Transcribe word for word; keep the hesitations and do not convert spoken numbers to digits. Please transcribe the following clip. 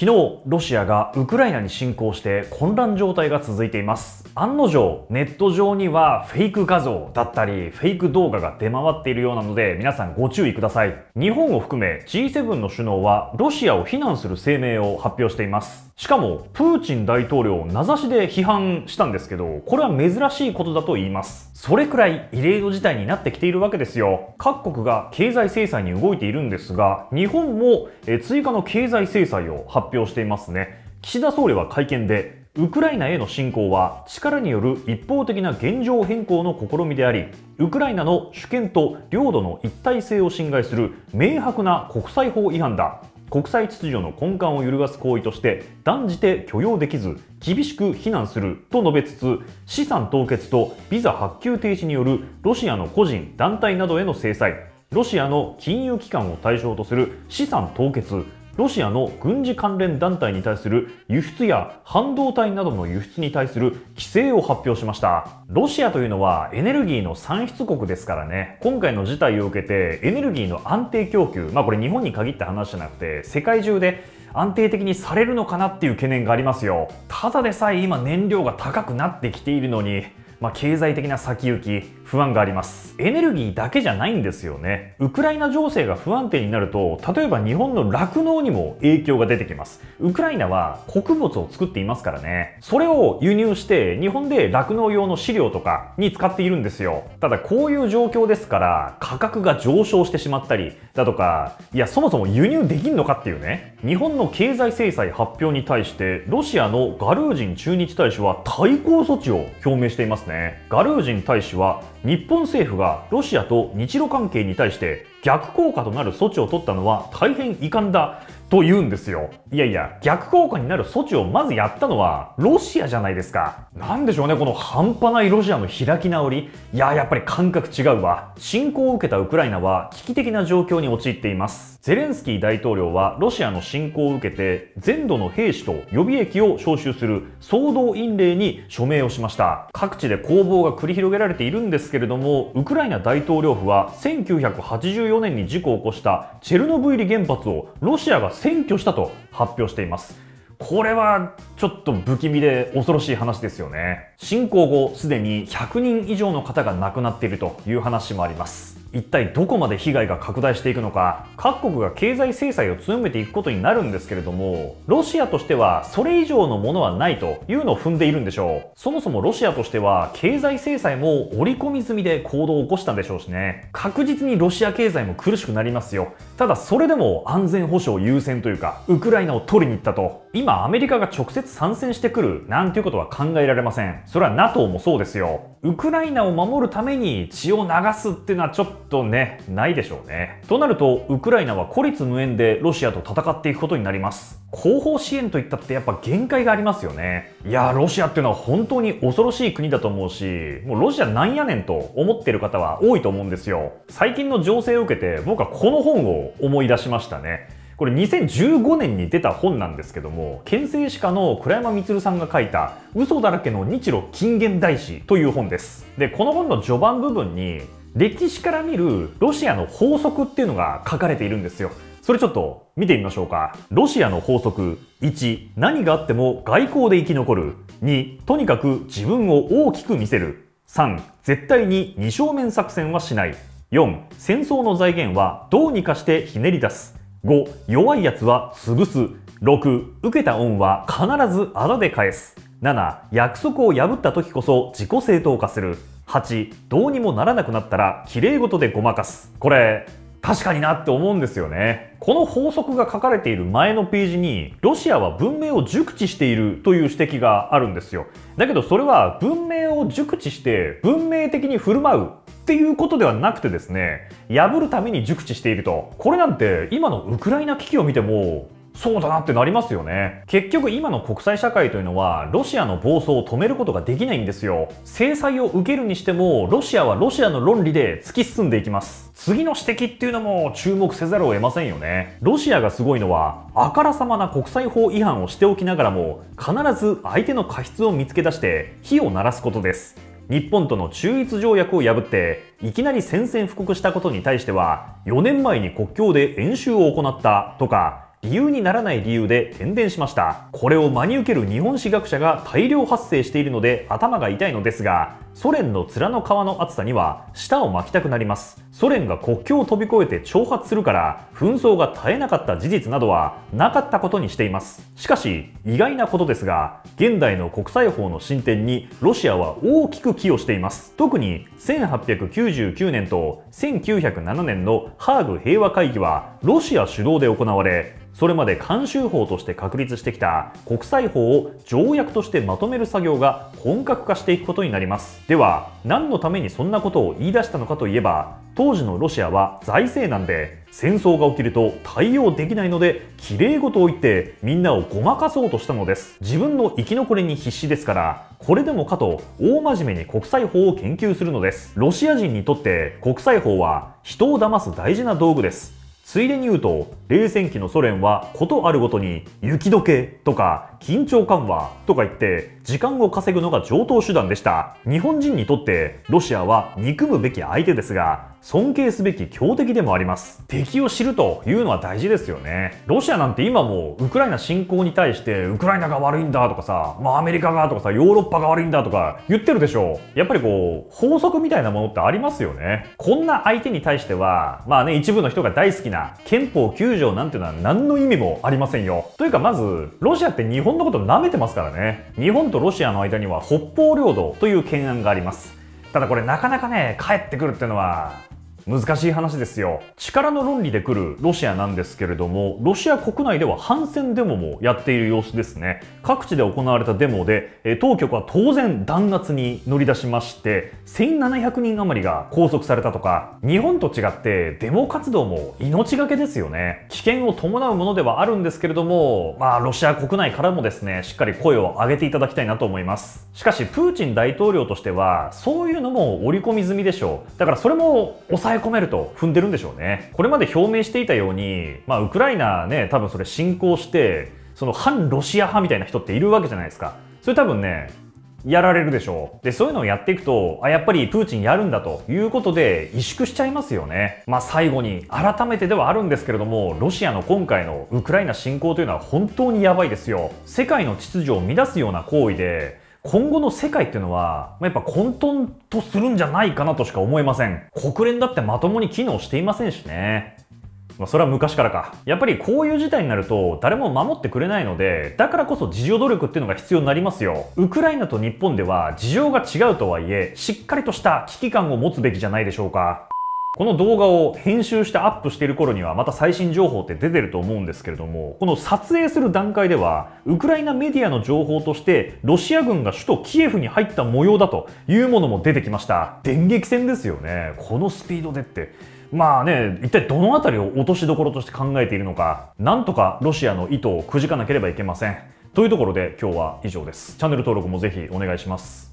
昨日、ロシアがウクライナに侵攻して混乱状態が続いています。案の定、ネット上にはフェイク画像だったり、フェイク動画が出回っているようなので、皆さんご注意ください。日本を含め ジーセブン の首脳はロシアを非難する声明を発表しています。しかも、プーチン大統領を名指しで批判したんですけど、これは珍しいことだと言います。それくらい異例の事態になってきているわけですよ。各国が経済制裁に動いているんですが、日本も追加の経済制裁を発表していますね。岸田総理は会見で、ウクライナへの侵攻は力による一方的な現状変更の試みであり、ウクライナの主権と領土の一体性を侵害する明白な国際法違反だ。国際秩序の根幹を揺るがす行為として断じて許容できず、厳しく非難すると述べつつ、資産凍結とビザ発給停止によるロシアの個人・団体などへの制裁、ロシアの金融機関を対象とする資産凍結、ロシアの軍事関連団体に対する輸出や半導体などの輸出に対する規制を発表しました。ロシアというのはエネルギーの産出国ですからね、今回の事態を受けてエネルギーの安定供給、まあこれ日本に限った話じゃなくて世界中で安定的にされるのかなっていう懸念がありますよ。ただでさえ今燃料が高くなってきているのに、まあ、経済的な先行き、不安があります。エネルギーだけじゃないんですよね。ウクライナ情勢が不安定になると、例えば日本の酪農にも影響が出てきます。ウクライナは穀物を作っていますからね。それを輸入して日本で酪農用の飼料とかに使っているんですよ。ただこういう状況ですから価格が上昇してしまったりだとか、いやそもそも輸入できんのかっていうね。日本の経済制裁発表に対してロシアのガルージン駐日大使は対抗措置を表明していますね。ガルージン大使は日本政府がロシアと日露関係に対して逆効果となる措置を取ったのは大変遺憾だと言うんですよ。いやいや、逆効果になる措置をまずやったのはロシアじゃないですか。なんでしょうね、この半端ないロシアの開き直り。いや、やっぱり感覚違うわ。侵攻を受けたウクライナは危機的な状況に陥っています。ゼレンスキー大統領はロシアの侵攻を受けて全土の兵士と予備役を招集する総動員令に署名をしました。各地で攻防が繰り広げられているんですけれども、ウクライナ大統領府はせんきゅうひゃくはちじゅうよねんに事故を起こしたチェルノブイリ原発をロシアが占拠したと発表しています。これはちょっと不気味で恐ろしい話ですよね。侵攻後すでにひゃくにん以上の方が亡くなっているという話もあります。一体どこまで被害が拡大していくのか、各国が経済制裁を強めていくことになるんですけれども、ロシアとしてはそれ以上のものはないというのを踏んでいるんでしょう。そもそもロシアとしては経済制裁も織り込み済みで行動を起こしたんでしょうしね。確実にロシア経済も苦しくなりますよ。ただそれでも安全保障優先というか、ウクライナを取りに行ったと。今アメリカが直接参戦してくるなんていうことは考えられません。それは ナトー もそうですよ。ウクライナを守るために血を流すっていうのはちょっとね、ないでしょうね。となると、ウクライナは孤立無援でロシアと戦っていくことになります。後方支援といったってやっぱ限界がありますよね。いやー、ロシアっていうのは本当に恐ろしい国だと思うし、もうロシアなんやねんと思ってる方は多いと思うんですよ。最近の情勢を受けて僕はこの本を思い出しましたね。これにせんじゅうごねんに出た本なんですけども、憲政史家の倉山満さんが書いた嘘だらけの日露近現代史という本です。で、この本の序盤部分に歴史から見るロシアの法則っていうのが書かれているんですよ。それちょっと見てみましょうか。ロシアの法則。いち、何があっても外交で生き残る。に、とにかく自分を大きく見せる。さん、絶対に二正面作戦はしない。よん、戦争の財源はどうにかしてひねり出す。ご、弱いやつは潰す。ろく、受けた恩は必ずあだで返す。なな、約束を破った時こそ自己正当化する。はち、どうにもならなくなったら綺麗事でごまかす。これ確かになって思うんですよね。この法則が書かれている前のページに、ロシアは文明を熟知しているという指摘があるんですよ。だけどそれは文明を熟知して文明的に振る舞うっていうことではなくてですね、破るために熟知していると。これなんて今のウクライナ危機を見てもそうだなってなりますよね。結局今の国際社会というのはロシアの暴走を止めることができないんですよ。制裁を受けるにしてもロシアはロシアの論理で突き進んでいきます。次の指摘っていうのも注目せざるを得ませんよね。ロシアがすごいのはあからさまな国際法違反をしておきながらも必ず相手の過失を見つけ出して火を鳴らすことです。日本との中立条約を破っていきなり宣戦布告したことに対してはよねんまえに国境で演習を行ったとか理由にならない理由で転電しました。これを真に受ける日本史学者が大量発生しているので頭が痛いのですが、ソ連の面の皮の厚さには舌を巻きたくなります。ソ連が国境を飛び越えて挑発するから紛争が絶えなかった事実などはなかったことにしています。しかし意外なことですが、現代の国際法の進展にロシアは大きく寄与しています。特にせんはっぴゃくきゅうじゅうきゅうねんとせんきゅうひゃくななねんのハーグ平和会議はロシア主導で行われ、それまで慣習法として確立してきた国際法を条約としてまとめる作業が本格化していくことになります。では何のためにそんなことを言い出したのかといえば、当時のロシアは財政難で戦争が起きると対応できないのできれい事を言ってみんなをごまかそうとしたのです。自分の生き残りに必死ですから、これでもかと大真面目に国際法を研究するのです。ロシア人にとって国際法は人を騙す大事な道具です。ついでに言うと、冷戦期のソ連はことあるごとに雪解けとか緊張緩和とか言って時間を稼ぐのが常套手段でした。日本人にとってロシアは憎むべき相手ですが、尊敬すべき強敵でもあります。敵を知るというのは大事ですよね。ロシアなんて今もウクライナ侵攻に対してウクライナが悪いんだとかさ、まあアメリカがとかさ、ヨーロッパが悪いんだとか言ってるでしょ。やっぱりこう法則みたいなものってありますよね。こんな相手に対してはまあね、一部の人が大好きな憲法きゅう条なんていうのは何の意味もありませんよ。というかまずロシアって日本のこと舐めてますからね。日本とロシアの間には北方領土という懸案があります。ただこれなかなかね帰ってくるっていうのは難しい話ですよ。力の論理で来るロシアなんですけれども、ロシア国内では反戦デモもやっている様子ですね。各地で行われたデモで、え当局は当然弾圧に乗り出しまして、せんななひゃくにん余りが拘束されたとか、日本と違ってデモ活動も命がけですよね。危険を伴うものではあるんですけれども、まあロシア国内からもですね、しっかり声を上げていただきたいなと思います。しかしプーチン大統領としてはそういうのも織り込み済みでしょう。だからそれも抑え込めると踏んでるんでしょうね。これまで表明していたように、まあウクライナね、多分それ侵攻してその反ロシア派みたいな人っているわけじゃないですか。それ多分ねやられるでしょう。でそういうのをやっていくと、あやっぱりプーチンやるんだということで萎縮しちゃいますよね。まあ最後に改めてではあるんですけれども、ロシアの今回のウクライナ侵攻というのは本当にやばいですよ。世界の秩序を乱すような行為で、今後の世界っていうのはやっぱ混沌とするんじゃないかなとしか思えません。国連だってまともに機能していませんしね。まあそれは昔からか。やっぱりこういう事態になると誰も守ってくれないので、だからこそ自助努力っていうのが必要になりますよ。ウクライナと日本では事情が違うとはいえ、しっかりとした危機感を持つべきじゃないでしょうか。この動画を編集してアップしている頃にはまた最新情報って出てると思うんですけれども、この撮影する段階ではウクライナメディアの情報としてロシア軍が首都キエフに入った模様だというものも出てきました。電撃戦ですよね。このスピードでってまあね、一体どのあたりを落としどころとして考えているのか、なんとかロシアの意図をくじかなければいけません。というところで今日は以上です。チャンネル登録もぜひお願いします。